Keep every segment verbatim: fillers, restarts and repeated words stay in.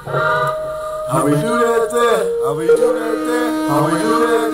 How we do that there? How we do that there? How we do that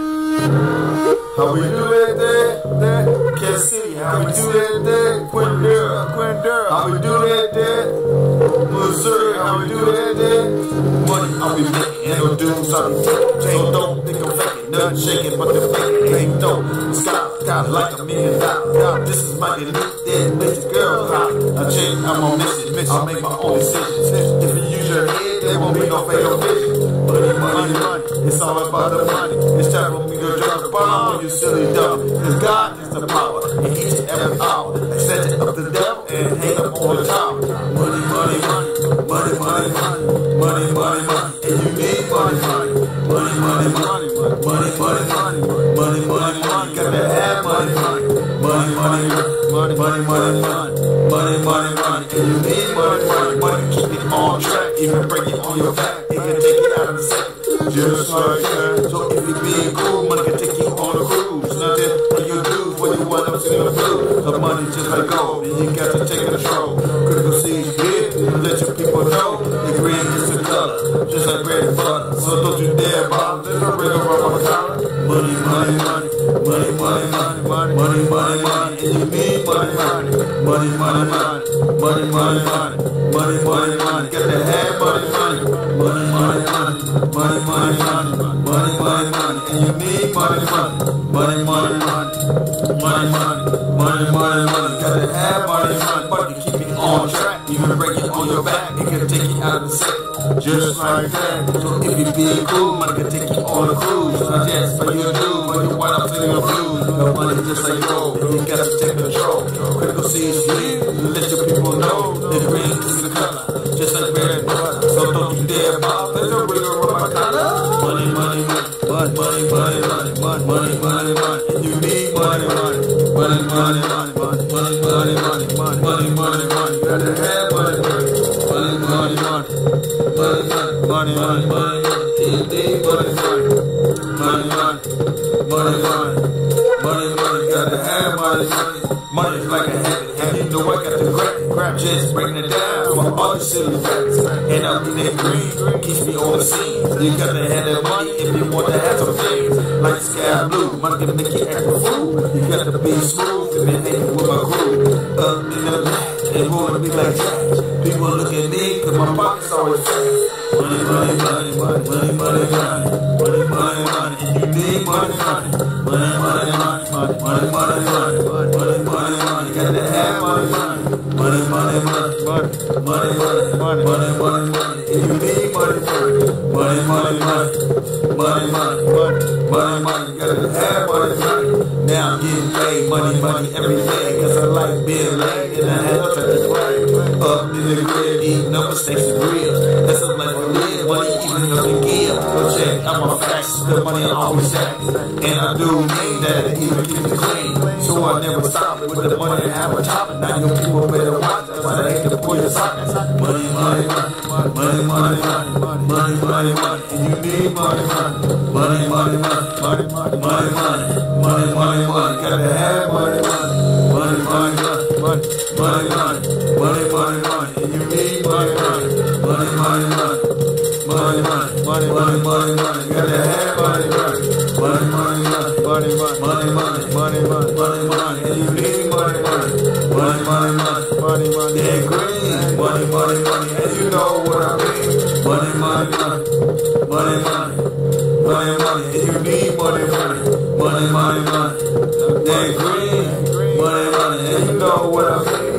there? How we do that there? There? Kansas City. How we do that there? Quindera, Quindera. How we do that there? Missouri. How we do that there? Money I'll be making, and no dudes I'll be taking. So don't think I'm faking, nothing shaking, but the faking ain't dope. Sky, got like a million dollars. This is my new dead bitch girl hot. I change, I'm on mission, mission. I'll make my own decisions. If you use your head, there won't be no fatal vision. Money, money, money. It's all about the money. It's time for me to drop the bomb on you silly dumb. Cause God is the power in each and every hour. Accept it up the devil and hang up on the tower. Money, money, money. Money, money, money. Money, money, money. And you need money, money. Money, money, money. Money, money, money. Money, money, money. Got to have money, money. Money, money, money. Money, money, money. Money, money, money. And you need money, money. Money keep it on track. Even break it on your back. It can take it out of the second. Just like that. So if you being cool, money can take you on a cruise. Nothing when you do what you want them to do. The money just like gold, and you got to take control. Critical seeds big, and let your people know the green is the color, just like bread and butter. So don't you dare bother, there's no ring around my collar. Money, money, money, money, money, money, money, money, money, money, and you need money, money, money, money, money, money, money, money, money, money, money, got to have money, money, money, money, money, money, money, money, money, money, money, and you need money, money, money, money, money, money, money, money, money, money, got to have money, money, money, keep it on track, even break it on your back, it can take you out of the second, just like that. So if you being cool, money can take you on a cruise, not just for you to do, when you wind up singing the blues, the money just like gold, you got to take control. Critical seeds lead, let your people know, the green is the color, just like bread and butter. So don't you dare bother, there's no ring around my collar. Money, money, money, money, money, money, money, money, money, money, and you need money, money, money, money, money, money, money, money, money, money, money, money, gotta have money, money, money, money, money, money, money, money, money, you need money, money, money, money, money, money, money, money, gotta have money, money, money is like a habit, and you know I got to grab, grab, just breaking it down for all the silly rabbits, and I'm in that green, keeps me on the scene. You got to have that money if you want to have some things, like sky blue, money can make you act a fool. You got to be smooth and then hang with my crew, up in the back, and wanna be like Jack. People look at me, cause my pocket's always fat. Money, money, money, money, money, money, money, money, money, money, and you need money, money, money, money, money, money, money, money, money, money, money, money, got to have money, money, money, money, money, money, money, money, money, money, money, and you need money, money, money, money, money, money, money, money, money, got to have money, money. Now I'm getting paid, money, money every day, cause I like being laid, and I have to touch the way. Up in the grid, eating up mistakes and real. That's a life I live, money even up in gear. But check, I'm a facts, the money I always have. And I do mean that it even keep it clean. So I never stop with the money I have on top. Now you people better watch, cause I hate to pull your sockets. Money, money, money, money, money, money, money, money, money, and you need money, money, money, money, money, money, money, money, money, money, money, gotta have money, money, money, money, money, money, money, money, money, money, money, and you need money, money, money, money, money, money, money, money, money, money, money, gotta have money, money, money, money, money, money, money, money, money, money, money, money, and you need money, money, money, money, money, money, money, and green, money, money, money, and you know what I mean, money, money, money, money, money, money, money, and you need money, money, money, money, money, and green, money, money, and you know what I mean.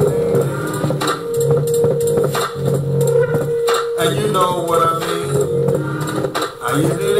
And you know what I mean. How you do that?